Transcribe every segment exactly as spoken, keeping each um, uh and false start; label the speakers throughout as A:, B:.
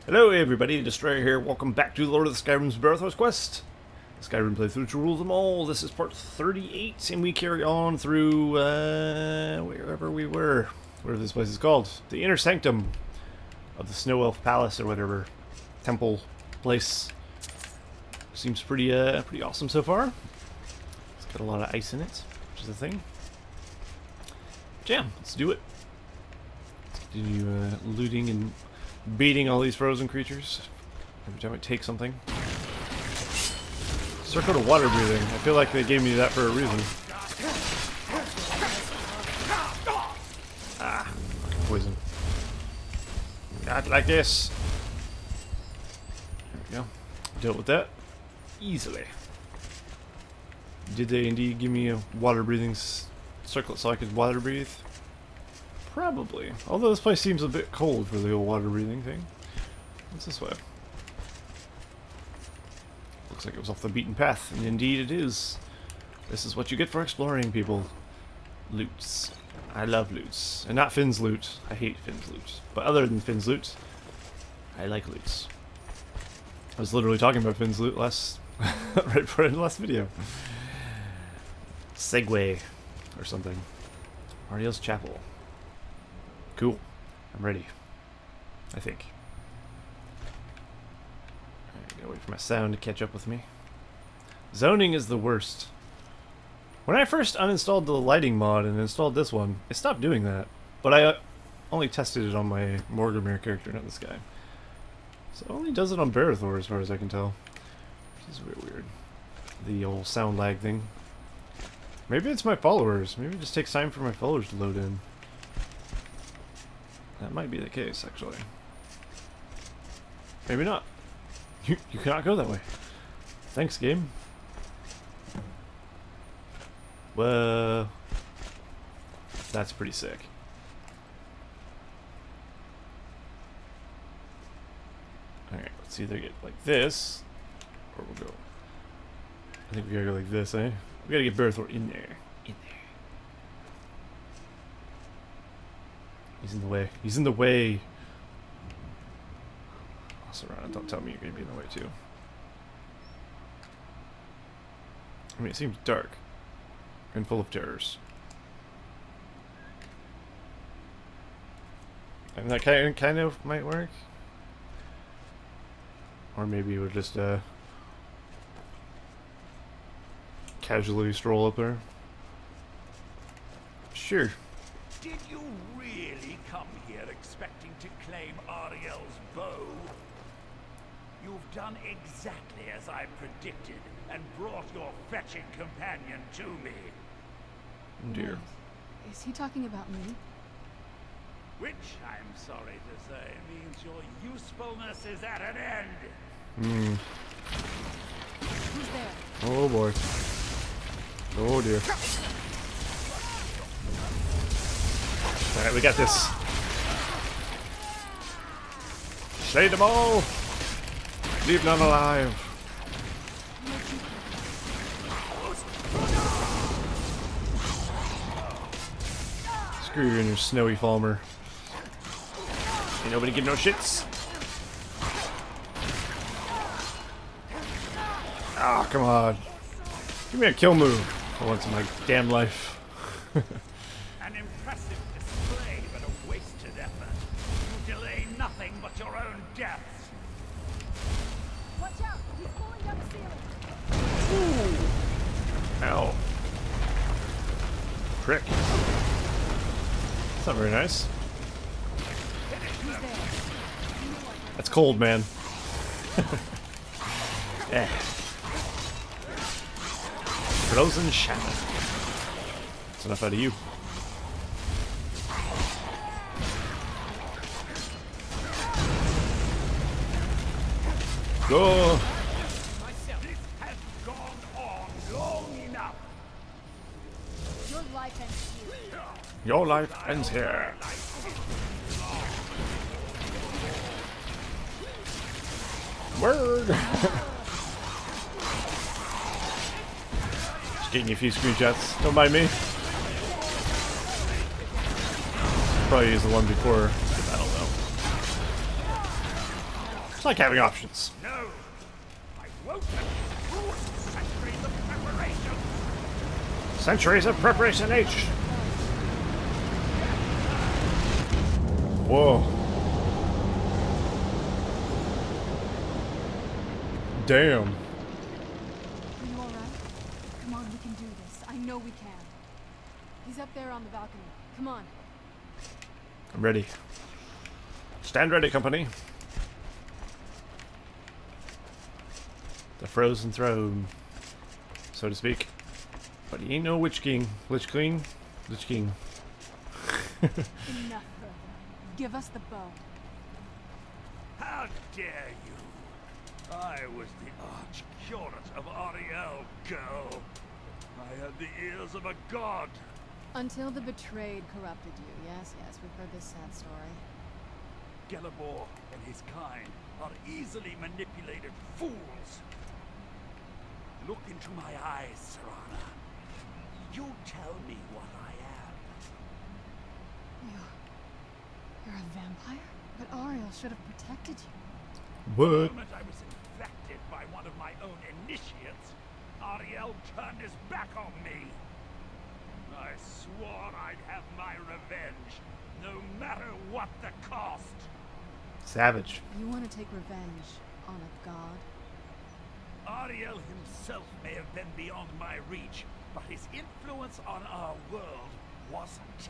A: Hello everybody, Destroyer here. Welcome back to the Lord of the Skyrim's Berethor's Quest. Skyrim playthrough to rule them all. This is part thirty-eight, and we carry on through, uh, wherever we were. Whatever this place is called. The Inner Sanctum of the Snow Elf Palace, or whatever. Temple place. Seems pretty, uh, pretty awesome so far. It's got a lot of ice in it, which is a thing. But yeah, let's do it. Let's continue uh, looting and beating all these frozen creatures every time I take something. Circle to water breathing. I feel like they gave me that for a reason. Ah, poison. Not like this. There we go. Dealt with that easily. Did they indeed give me a water breathing circlet so I could water breathe? Probably. Although this place seems a bit cold for the old water breathing thing. What's this way? Looks like it was off the beaten path, and indeed it is. This is what you get for exploring, people. Loots. I love loots. And not Finn's loot. I hate Finn's loot. But other than Finn's loot, I like loots. I was literally talking about Finn's loot last right before in the last video. Segway or something. Auriel's Chapel. Cool. I'm ready. I think. Alright, gotta wait for my sound to catch up with me. Zoning is the worst. When I first uninstalled the lighting mod and installed this one, it stopped doing that. But I uh, only tested it on my Morgamere character, not this guy. So it only does it on Berethor as far as I can tell. Which is weird, weird. The old sound lag thing. Maybe it's my followers. Maybe it just takes time for my followers to load in. That might be the case, actually. Maybe not. You, you cannot go that way. Thanks, game. Whoa. That's pretty sick. Alright, let's either get like this, or we'll go... I think we gotta go like this, eh? We gotta get Berethor in there. In there. He's in the way. He's in the way. I'll surround. Don't tell me you're gonna be in the way too. I mean, it seems dark and full of terrors, and that kind of, kind of might work. Or maybe we'll just uh, casually stroll up there. Sure.
B: Did you really come here expecting to claim Auriel's bow? You've done exactly as I predicted and brought your fetching companion to me.
A: Oh dear.
C: Wait, is he talking about me?
B: Which, I'm sorry to say, means your usefulness is at an end.
A: Hmm.
C: Who's there?
A: Oh boy. Oh dear. Alright, we got this. Slay them all! Leave none alive. Screw you and your snowy Falmer. Ain't nobody give no shits. Ah, oh, come on. Give me a kill move for once in my damn life.
B: An impressive display, but a wasted effort. You delay nothing but your own deaths.
C: Watch out! He's falling down the ceiling.
A: Ooh. Ow. Prick. That's not very nice. That's cold, man. Yeah. Frozen shadow. That's enough out of you. Go.
B: This has gone on long enough.
C: Your life ends here.
A: Your life ends here. Word. Just getting you a few screenshots. Don't mind me. Probably use the one before. I don't know. It's like having options.
B: No, I won't let you ruin centuries of preparation.
A: Centuries of preparation H. Whoa. Damn.
C: Are you alright? Come on, we can do this. I know we can. He's up there on the balcony. Come on.
A: I'm ready. Stand ready, company. The frozen throne, so to speak. But he ain't no Witch King. Lich King? Lich King.
C: Enough, Berethor. Give us the bow.
B: How dare you? I was the arch-curate of Auriel, girl. I had the ears of a god.
C: Until the betrayed corrupted you. Yes, yes, we've heard this sad story.
B: Gelibor and his kind are easily manipulated fools. Look into my eyes, Serana. You tell me what I am.
C: You're... You're a vampire? But Auriel should have protected you.
A: What?
B: The moment I was infected by one of my own initiates, Auriel turned his back on me. I swore I'd have my revenge, no matter what the cost.
A: Savage.
C: You want to take revenge on a god?
B: Auriel himself may have been beyond my reach, but his influence on our world wasn't.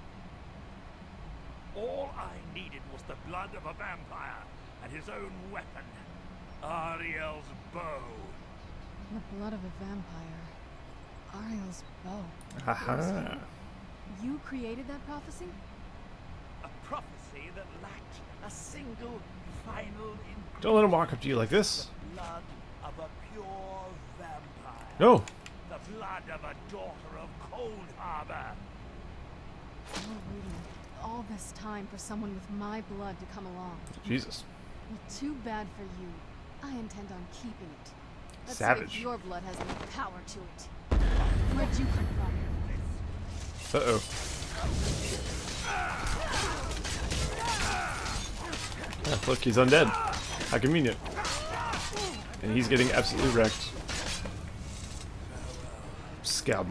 B: All I needed was the blood of a vampire and his own weapon, Auriel's bow.
C: The blood of a vampire. Auriel's bow.
A: Haha.
C: You created that prophecy?
B: A prophecy that lacked a single final ingredient.
A: Don't let him walk up to you like this.
B: The blood of a pure vampire.
A: No.
B: The blood of a daughter of Cold Harbor.
C: You're waiting all this time for someone with my blood to come along.
A: Jesus.
C: Well, too bad for you. I intend on keeping it. Let's
A: Savage.
C: see if your blood has any power to it. Where'd you come from?
A: Uh-oh. Ah, look, he's undead. How convenient. And he's getting absolutely wrecked. Scab.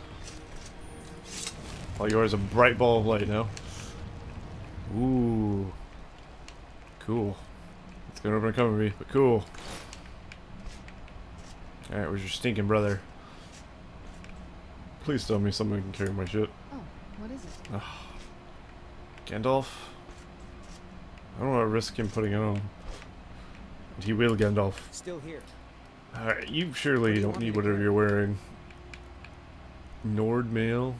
A: All yours a bright ball of light now. Ooh. Cool. It's gonna open a cover me, but cool. Alright, where's your stinking brother? Please tell me someone can carry my shit.
C: Oh, what is it?
A: Ugh. Gandalf? I don't want to risk him putting it on. And he will, Gandalf.
D: Still here.
A: Alright, you surely do don't need whatever you're wearing. Nord mail.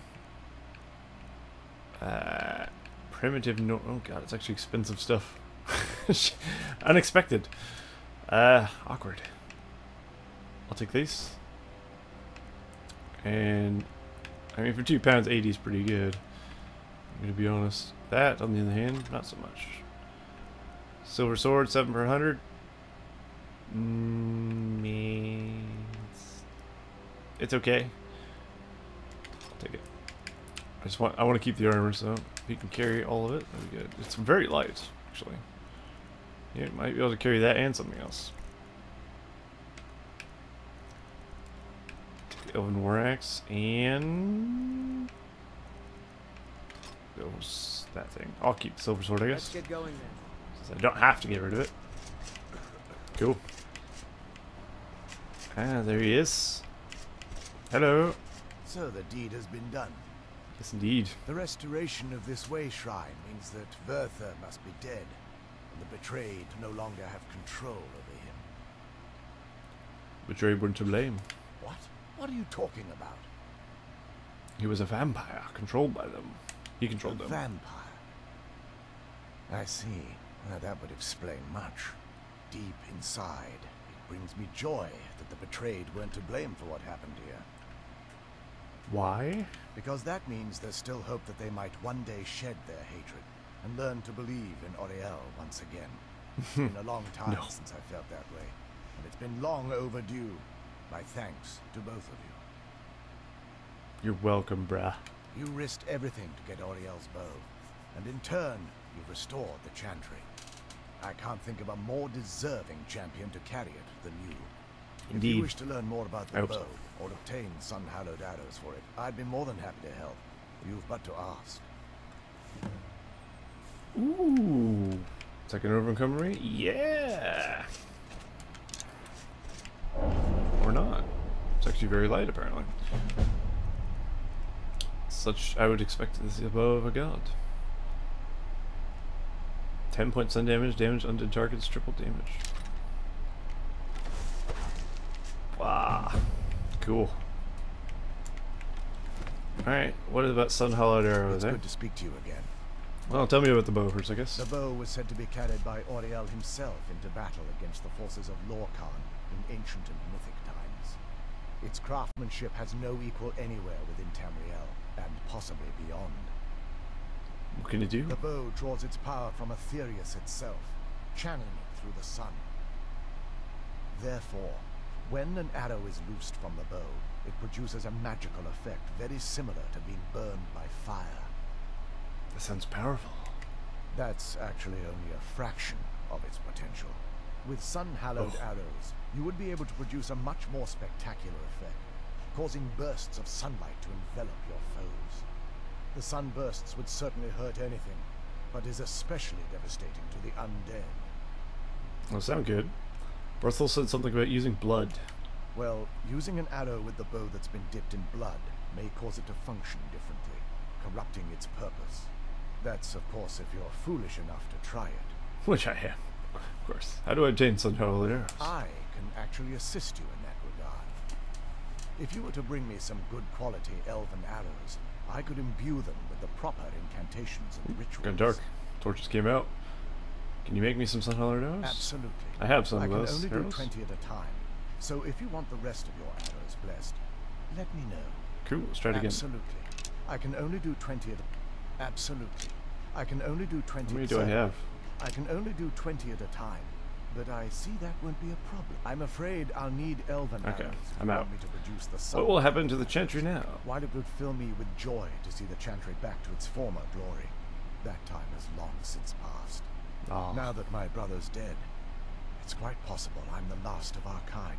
A: Uh, primitive Nord. Oh god, it's actually expensive stuff. Unexpected. Uh, awkward. I'll take these. And I mean, for two pounds eighty is pretty good. I'm gonna be honest. That, on the other hand, not so much. Silver sword, seven per hundred. Mm, it's, it's okay. I'll take it. I just want I want to keep the armor, so if you can carry all of it, that'd be good. It's very light, actually. Yeah, you might be able to carry that and something else. Take the Elven War Axe and those that thing. I'll keep the silver sword, I
D: Let's
A: guess.
D: get going then.
A: Since I don't have to get rid of it. Cool. Ah, there he is. Hello.
E: So the deed has been done.
A: Yes, indeed.
E: The restoration of this way shrine means that Berethor must be dead, and the betrayed no longer have control over him.
A: Betrayed weren't to blame.
E: What? What are you talking about?
A: He was a vampire, controlled by them. He
E: A
A: controlled them.
E: vampire. I see. Well, that would explain much. Deep inside, it brings me joy that the betrayed weren't to blame for what happened here.
A: Why?
E: Because that means there's still hope that they might one day shed their hatred and learn to believe in Auriel once again. It's been a long time
A: No.
E: since I felt that way, and it's been long overdue. My thanks to both of you.
A: You're welcome, bruh.
E: You risked everything to get Auriel's bow, and in turn, you restored the Chantry. I can't think of a more deserving champion to carry it than you. If
A: Indeed.
E: you wish to learn more about
A: I
E: the
A: hope
E: bow,
A: so.
E: or obtain sun-hallowed arrows for it, I'd be more than happy to help. You've but to ask.
A: Ooh. Second overcome rate? Yeah. Or not. It's actually very light, apparently. Such I would expect this bow of a god. ten point sun damage, damage undead targets, triple damage. Wow. Cool. Alright, what about sun hollowed arrows,
E: It's
A: eh?
E: good to speak to you again.
A: Well, tell me about the bow first, I guess.
E: The bow was said to be carried by Auriel himself into battle against the forces of Lorcan in ancient and mythic times. Its craftsmanship has no equal anywhere within Tamriel, and possibly beyond.
A: What can you do?
E: The bow draws its power from Aetherius itself, channeling it through the sun. Therefore, when an arrow is loosed from the bow, it produces a magical effect very similar to being burned by fire.
A: That sounds powerful.
E: That's actually only a fraction of its potential. With sun-hallowed
A: Oh.
E: arrows, you would be able to produce a much more spectacular effect, causing bursts of sunlight to envelop your foes. The sunbursts would certainly hurt anything, but is especially devastating to the undead.
A: Well, sound good. Berethor said something about using blood.
E: Well, using an arrow with the bow that's been dipped in blood may cause it to function differently, corrupting its purpose. That's, of course, if you're foolish enough to try it.
A: Which I am, of course. How do I obtain sun hollowed arrows?
E: I can actually assist you in that regard. If you were to bring me some good quality elven arrows, I could imbue them with the proper incantations and rituals.
A: Got dark. Torches came out. Can you make me some sun hollowed arrows?
E: Absolutely.
A: I have some
E: I
A: of
E: can
A: those
E: only do
A: arrows.
E: twenty at a time. So if you want the rest of your arrows blessed, let me know.
A: Cool, let's try it again.
E: Absolutely. I can only do twenty at a Absolutely. I can only do twenty.
A: How many do I have?
E: I can only do twenty at a time, but I see that won't be a problem. I'm afraid I'll need elven
A: Okay,
E: arrows if
A: I'm
E: you
A: out.
E: want me to produce the sun.
A: What will happen to the chantry now?
E: While it would fill me with joy to see the chantry back to its former glory, that time has long since passed.
A: Oh.
E: Now that my brother's dead, it's quite possible I'm the last of our kind.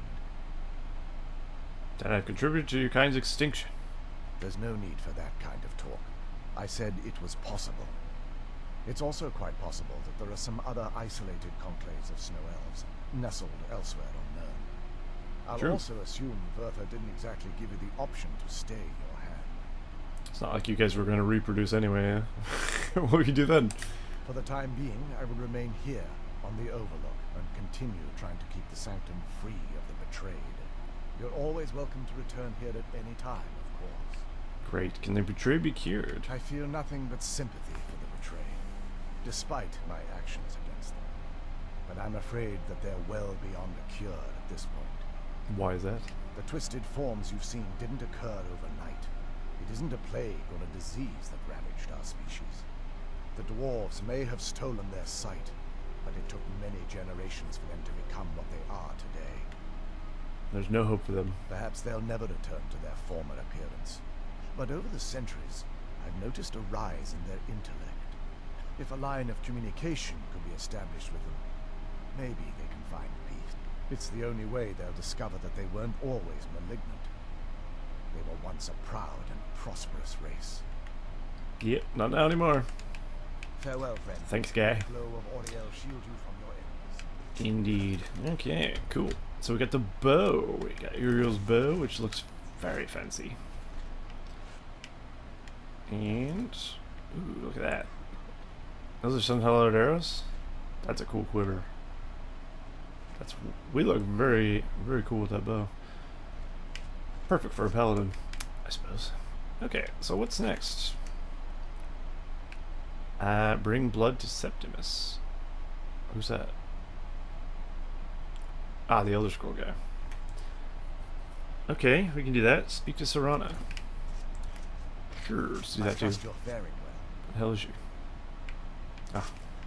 A: That I've contributed to your kind's extinction.
E: There's no need for that kind of talk. I said it was possible. It's also quite possible that there are some other isolated conclaves of snow elves, nestled elsewhere on Nirn. I'll
A: True.
E: also assume Berethor didn't exactly give you the option to stay your hand.
A: It's not like you guys were going to reproduce anyway, eh? What would you do then?
E: For the time being, I will remain here, on the Overlook, and continue trying to keep the Sanctum free of the betrayed. You're always welcome to return here at any time, of course.
A: Great. Can the betrayed be cured?
E: I feel nothing but sympathy for the betrayed, despite my actions against them. But I'm afraid that they're well beyond a cure at this point.
A: Why is that?
E: The twisted forms you've seen didn't occur overnight. It isn't a plague or a disease that ravaged our species. The dwarves may have stolen their sight, but it took many generations for them to become what they are today.
A: There's no hope for them.
E: Perhaps they'll never return to their former appearance. But over the centuries, I've noticed a rise in their intellect. If a line of communication could be established with them, maybe they can find peace. It's the only way they'll discover that they weren't always malignant. They were once a proud and prosperous race.
A: Yep, not now anymore.
E: Farewell, friend.
A: Thanks, guy.
E: The glow of Auriel shield you from your enemies.
A: Indeed. Okay, cool. So we got the bow. We got Auriel's bow, which looks very fancy. And ooh, look at that. Those are some hollowed arrows. That's a cool quiver. That's we look very very cool with that bow. Perfect for a paladin, I suppose. Okay, so what's next? Uh, bring blood to Septimus. Who's that? Ah, the Elder Scroll guy. Okay, we can do that. Speak to Serana. Sure, let's do
E: I
A: that too.
E: trust you're faring well.
A: What the hell is you? Ah,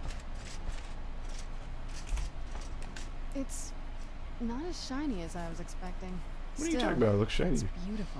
C: It's not as shiny as I was expecting.
A: what are
C: Still,
A: you talking about? It looks shiny.
C: It's beautiful.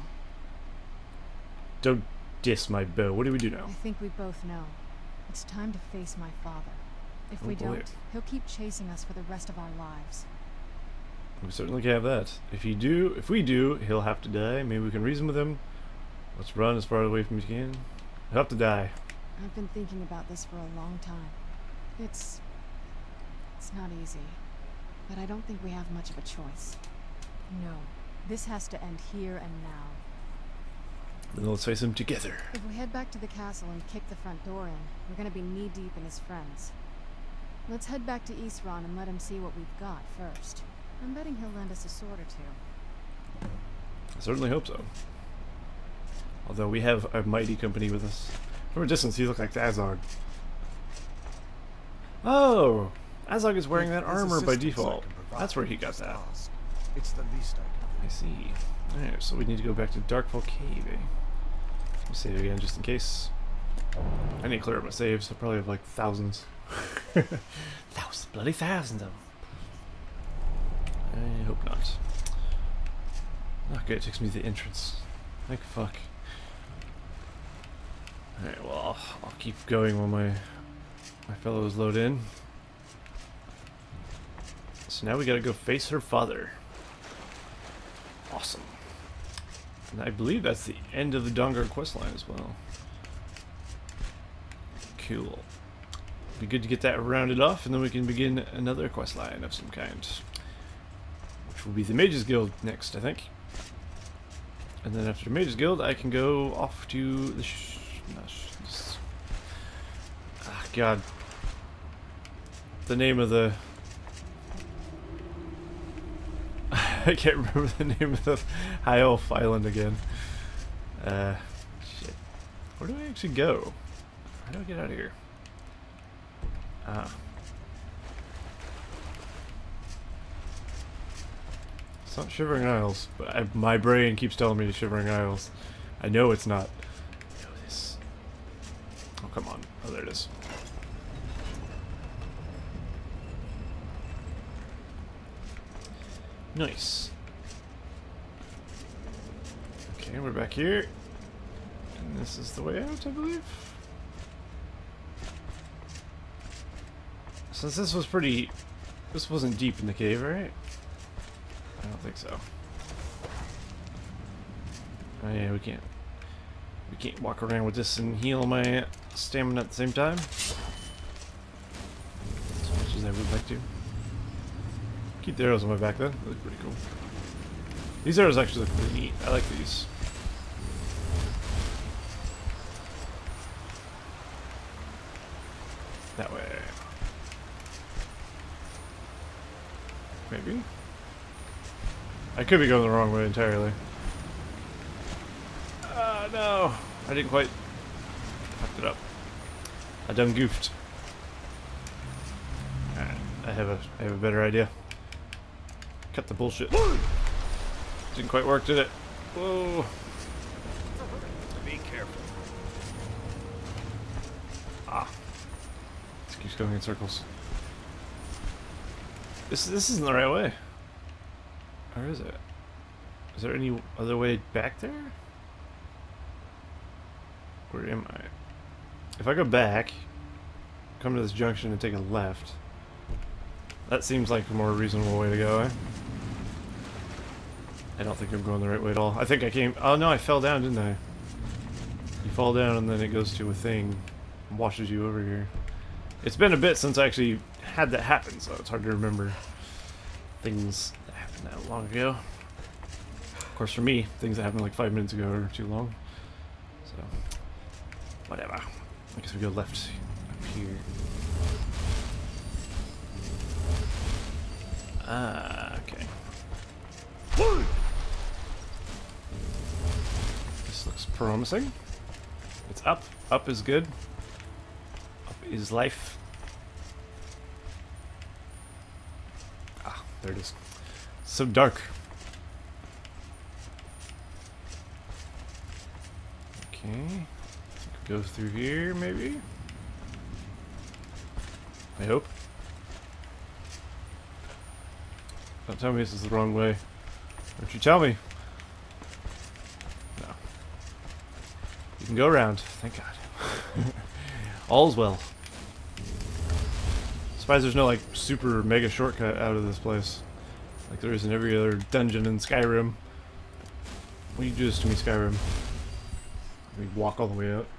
A: Don't diss my bow. What do we do now?
C: I think we both know. It's time to face my father. If
A: Oh,
C: we
A: boy.
C: don't, he'll keep chasing us for the rest of our lives.
A: We certainly can have that. If you do, if we do, he'll have to die. Maybe we can reason with him. Let's run as far away from him as we can. He'll have to die.
C: I've been thinking about this for a long time. It's... it's not easy. But I don't think we have much of a choice. No. This has to end here and now.
A: Then let's face him together.
C: If we head back to the castle and kick the front door in, we're gonna be knee-deep in his friends. Let's head back to Eastron and let him see what we've got first. I'm betting he'll lend us a sword or two.
A: I certainly hope so. Although we have a mighty company with us. From a distance, you look like Azog. Oh! Azog is wearing that
E: If there's
A: armor by
E: assistance I
A: default.
E: can provide,
A: That's where he got
E: just
A: that.
E: ask. It's the least I can
A: I see. Alright, so we need to go back to Darkfall Cave, eh? Let me save again just in case. I need to clear up my saves. I probably have like thousands. Thousands, bloody thousands of them. I hope not. Okay, it takes me to the entrance. Thank fuck. Alright, well, I'll, I'll keep going while my my fellows load in. So now we gotta go face her father. Awesome. And I believe that's the end of the Dongar questline as well. Cool. Be good to get that rounded off, and then we can begin another questline of some kind. Which will be the Mages Guild next, I think. And then after the Mages Guild, I can go off to the sh not sh this, ah, God. The name of the... I can't remember the name of the High Elf Island again. Uh, shit. Where do I actually go? How do I get out of here? Ah. It's not Shivering Isles, but I, my brain keeps telling me to Shivering Isles. I know it's not. I know this. Oh, come on. Oh, there it is. Nice. Okay, we're back here. And this is the way out, I believe. Since this was pretty... This wasn't deep in the cave, right? I don't think so. Oh yeah, we can't... We can't walk around with this and heal my stamina at the same time. As much as I would like to. Keep the arrows on my back then. They look pretty cool. These arrows actually look pretty neat. I like these. That way. Maybe? I could be going the wrong way entirely. Ah, uh, no! I didn't quite... fucked it up. I done goofed. Alright, I have a, I have a better idea. Cut the bullshit. Didn't quite work, did it? Whoa!
B: Be careful.
A: Ah. This keeps going in circles. This this isn't the right way. Or is it? Is there any other way back there? Where am I? If I go back, come to this junction and take a left, that seems like a more reasonable way to go, eh? I don't think I'm going the right way at all. I think I came... Oh no, I fell down, didn't I? You fall down and then it goes to a thing and washes you over here. It's been a bit since I actually had that happen, so it's hard to remember things that happened that long ago. Of course, for me, things that happened like five minutes ago are too long. So, whatever. I guess we go left up here. Ah, okay. This looks promising. It's up. Up is good. Up is life. Ah, there it is. So dark. Okay. Go through here, maybe? I hope. Don't tell me this is the wrong way. Don't you tell me. No. You can go around. Thank God. All's well. Surprised there's no like super mega shortcut out of this place, like there is in every other dungeon in Skyrim. What do you do this to me, Skyrim? We walk all the way out.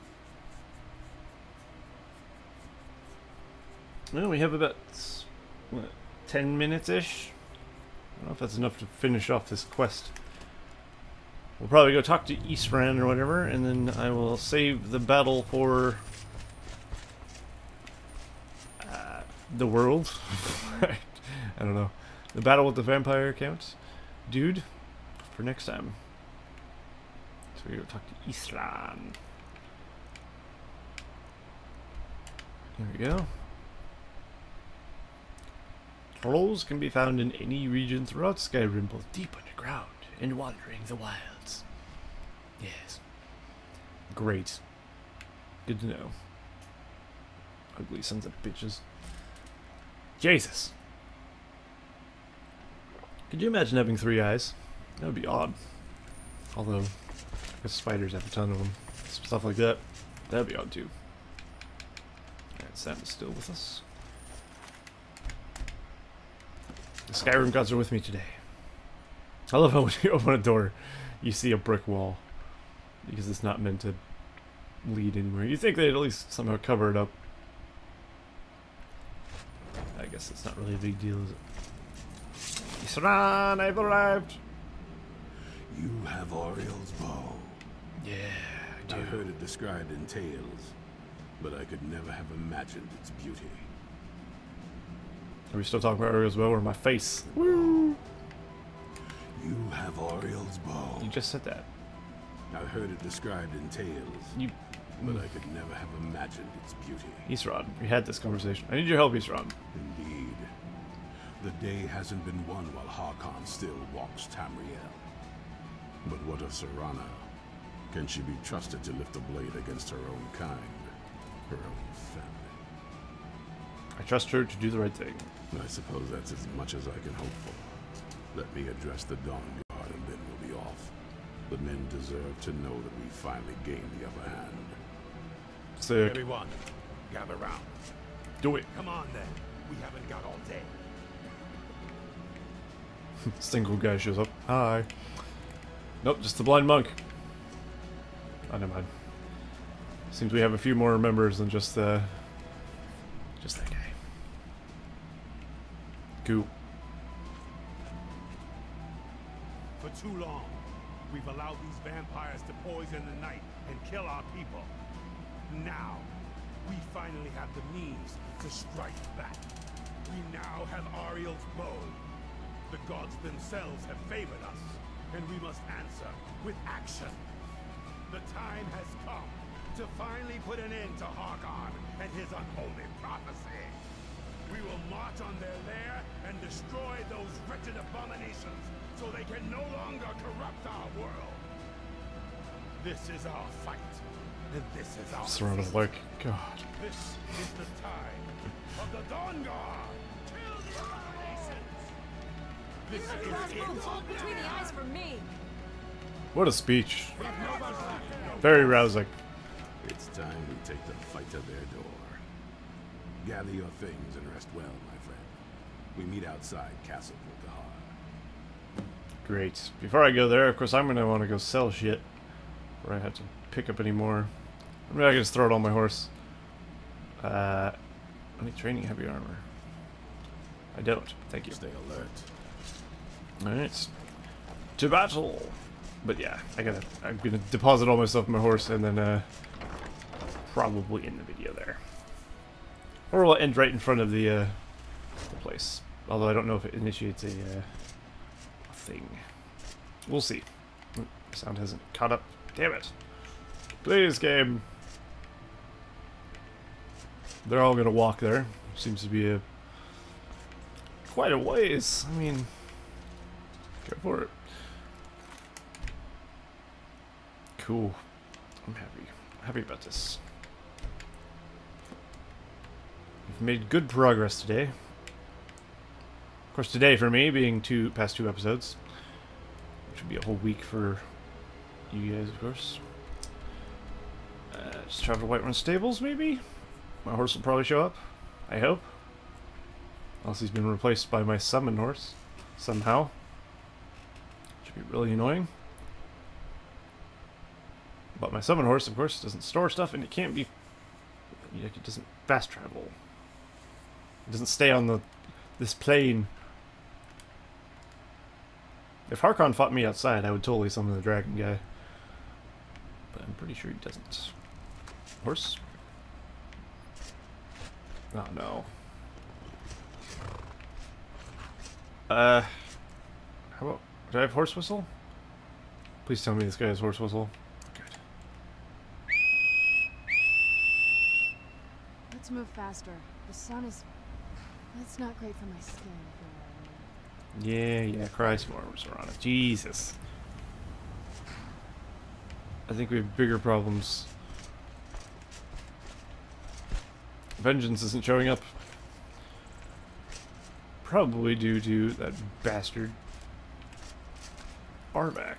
A: Well, we have about what, ten minutes-ish. I don't know if that's enough to finish off this quest. We'll probably go talk to Eastran or whatever, and then I will save the battle for uh, the world. I don't know. The battle with the vampire counts, dude, for next time. So we go talk to Eastran. There we go. Trolls can be found in any region throughout Skyrim, both deep underground and wandering the wilds. Yes. Great. Good to know. Ugly sons of bitches. Jesus. Could you imagine having three eyes? That would be odd. Although, I guess spiders have a ton of them. Stuff like that. That would be odd too. Alright, Sam is still with us. The Skyrim gods are with me today. I love how when you open a door, you see a brick wall. Because it's not meant to lead anywhere. You think they'd at least somehow cover it up. I guess it's not really a big deal, is it? Isran, I've arrived!
D: You have Auriel's bow.
A: Yeah, I do.
D: I heard it described in tales, but I could never have imagined its beauty.
A: Are we still talking about Auriel's bow or my face? Woo!
D: You have Auriel's bow.
A: You just said that.
D: I heard it described in tales,
A: You,
D: but I could never have imagined its beauty.
A: Isran, we had this conversation. I need your help, Isran.
D: Indeed. The day hasn't been won while Harkon still walks Tamriel. But what of Serana? Can she be trusted to lift a blade against her own kind? Her own family?
A: I trust her to do the right thing.
D: I suppose that's as much as I can hope for. Let me address the Dawn Guard and then we'll be off. The men deserve to know that we finally gained the upper hand.
A: Sick.
B: Everyone, gather round.
A: Do it.
B: Come on then. We haven't got all day.
A: Single guy shows up. Hi. Nope, just the blind monk. Oh, never mind. Seems we have a few more members than just uh, just that guy. Cool.
B: For too long, we've allowed these vampires to poison the night and kill our people. Now, we finally have the means to strike back. We now have Auriel's bow. The gods themselves have favored us, and we must answer with action. The time has come to finally put an end to Harkon and his unholy prophecy. We will march on their lair and destroy those wretched abominations so they can no longer corrupt our world. This is our fight, and this is our
A: Sort of like, God.
B: This is the time of the Dawn Guard. Kill the abominations. This is it.
F: Between the eyes for me.
A: What a speech. Very rousing.
D: It's time we take the fight to their door. Gather your things and rest well, my friend. We meet outside Castle Volkahar.
A: Great. Before I go there, of course, I'm going to want to go sell shit. Before I have to pick up any more. I mean, I can just throw it on my horse. Uh, any training heavy armor? I don't. Thank you.
D: Stay alert.
A: Alright. To battle! But yeah, I gotta, I'm gonna deposit all my stuff on my horse and then, uh, probably end the video there. Or we'll end right in front of the, uh, the place. Although I don't know if it initiates a, uh, a thing. We'll see. Sound hasn't caught up. Damn it. Please, game. They're all gonna walk there. Seems to be a quite a ways. I mean, go for it. Cool. I'm happy. Happy about this. We've made good progress today. Of course, today for me being two past two episodes, which would be a whole week for you guys, of course. Uh, just travel to Whiterun Stables, maybe. My horse will probably show up. I hope. Unless he's been replaced by my summon horse somehow. Which would be really annoying. But my summon horse, of course, doesn't store stuff, and it can't be... It doesn't fast travel. It doesn't stay on the this plane. If Harkon fought me outside, I would totally summon the dragon guy. But I'm pretty sure he doesn't. Horse? Oh no. Uh, how about... Do I have horse whistle? Please tell me this guy has horse whistle. Good.
C: Let's move faster. The sun is... That's not great for my skin. If you know what I mean.
A: Yeah, yeah, cry some more, Serana. Jesus. I think we have bigger problems. Vengeance isn't showing up. Probably due to that bastard Barback.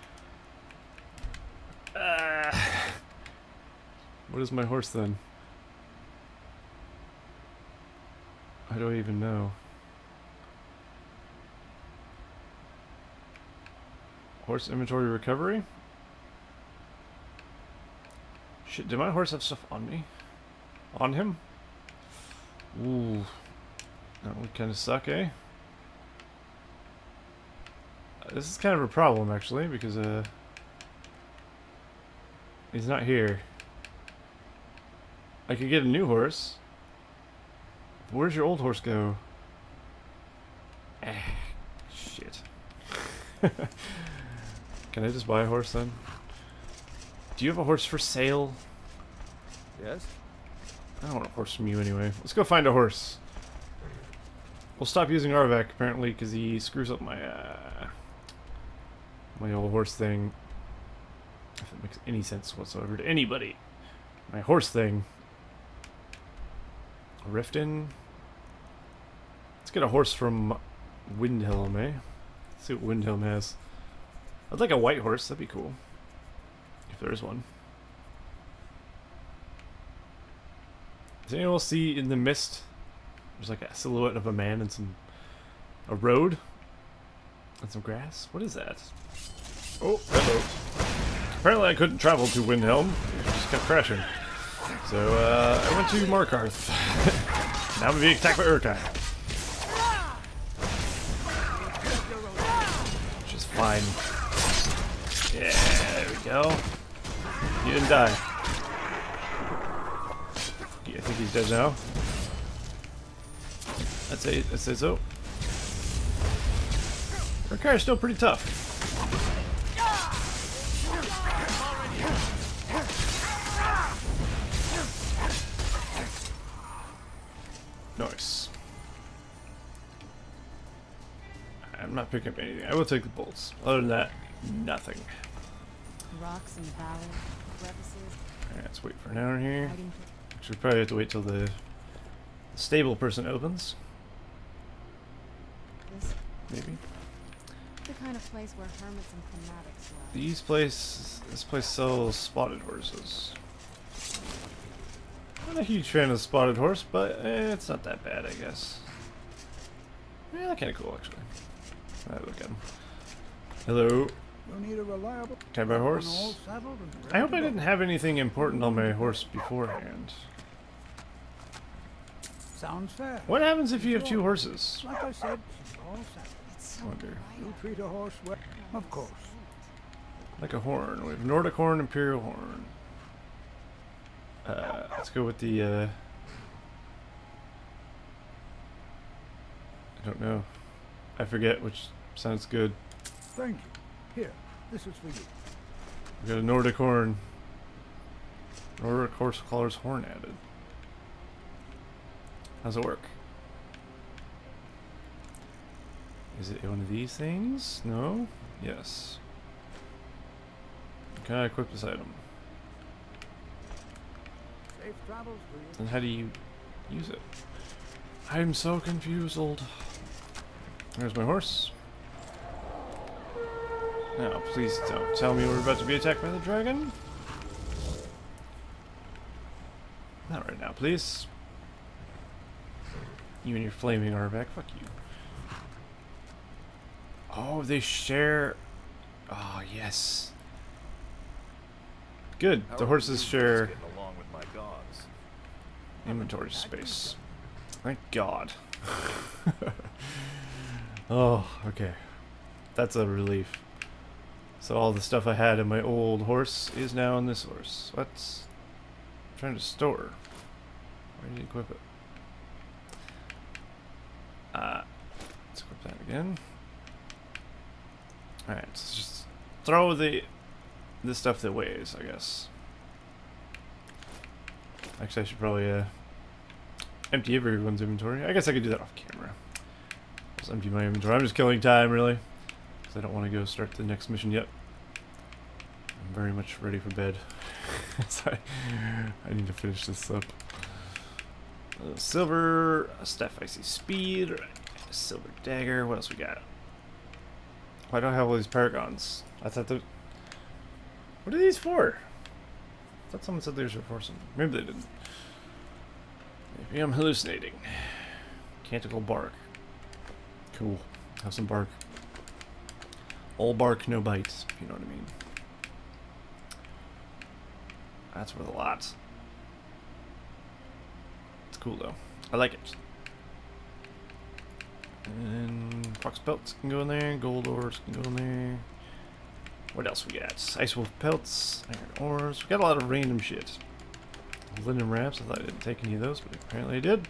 A: Uh, what is my horse then? How do I even know? Horse inventory recovery? Shit, did my horse have stuff on me? On him? Ooh. That would kind of suck, eh? Uh, this is kind of a problem, actually, because, uh... he's not here. I could get a new horse. But where's your old horse go? Eh, shit. Can I just buy a horse, then? Do you have a horse for sale?
E: Yes?
A: I don't want a horse from you, anyway. Let's go find a horse. We'll stop using Arvak, apparently, because he screws up my, uh, my old horse thing. If it makes any sense whatsoever to anybody. My horse thing. Riften. Let's get a horse from Windhelm, eh? Let's see what Windhelm has. I'd like a white horse, that'd be cool. If there is one. Does anyone else see in the mist? There's like a silhouette of a man and some... a road? And some grass? What is that? Oh, hello. Apparently I couldn't travel to Windhelm. It just kept crashing. So, uh, I went to Markarth. Now I'm being attacked by Urkai. Which is fine. Yeah, there we go. He didn't die. I think he's dead now. I'd say, I'd say so. Urkai is still pretty tough. Nice. I'm not picking up anything. I will take the bolts. Other than that, nothing.
C: Rocks and valleys, crevices.
A: Alright, let's wait for an hour here.
C: hiding
A: Should probably have to wait till the stable person opens.
C: This
A: Maybe.
C: the kind of place where hermits and fanatics live.
A: These place, this place sells spotted horses. Not a huge fan of spotted horse, but eh, it's not that bad, I guess. Yeah, they're kind of cool, actually. I look at them. Hello.
F: You'll need a reliable
A: Can I buy a
F: one all
A: horse?
F: saddled and
A: I hope
F: ready
A: I
F: to
A: didn't
F: go.
A: have anything important on my horse beforehand.
F: Sounds fair.
A: What happens if you have two horses?
F: Like I said, she's all saddled.
C: It's so
A: Wonder.
F: You
C: quiet.
F: treat a horse well, of course.
A: Like a horn. We have Nordic horn, Imperial horn. Uh, let's go with the, uh... I don't know. I forget which sounds good.
F: Thank you. Here, this is for you.
A: We got a Nordic horn. Nordic horse collar's horn added. How's it work? Is it one of these things? No? Yes. Can I equip this item?
F: Safe travels to you.
A: And how do you use it? I'm so confused, old. There's my horse. Now, please don't tell me we're about to be attacked by the dragon. Not right now, please. You and your flaming Arvac. Fuck you. Oh, they share. Oh, yes. Good. The horses share
B: along with my dogs.
A: inventory space. Thank God. Oh, okay. That's a relief. So all the stuff I had in my old horse is now in this horse. What's I'm trying to store? Where did you equip it? Uh, let's equip that again. Alright, so just throw the the stuff that weighs, I guess. Actually, I should probably uh, empty everyone's inventory. I guess I could do that off camera. Just empty my inventory. I'm just killing time, really. Because I don't want to go start the next mission yet. I'm very much ready for bed. So I, I need to finish this up. Uh, silver, a staff icy speed, a silver dagger. What else we got? Why do I have all these paragons? I thought the. What are these for? I thought someone said these were for some. Maybe they didn't. Maybe I'm hallucinating. Canticle bark. Cool. Have some bark. All bark, no bites, if you know what I mean. That's worth a lot. It's cool though. I like it. And fox pelts can go in there. Gold ores can go in there. What else we got? Ice wolf pelts, iron ores. We got a lot of random shit. Linen wraps. I thought I didn't take any of those, but apparently I did.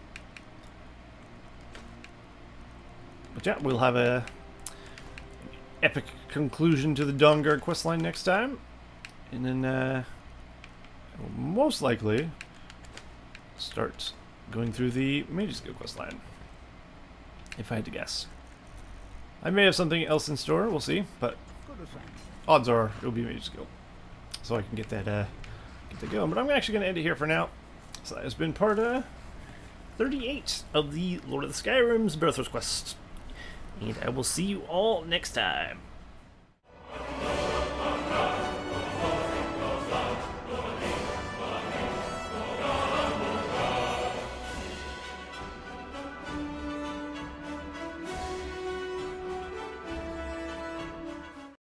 A: But yeah, we'll have a epic conclusion to the Dawnguard questline next time, and then uh, we'll most likely start going through the Mage's Guild questline. If I had to guess, I may have something else in store. We'll see, but odds are it'll be Mage's Guild, so I can get that uh, get that going. But I'm actually going to end it here for now. So that has been part uh, thirty-eight of the Lord of the Skyrims Berethor's quest. And I will see you all next time.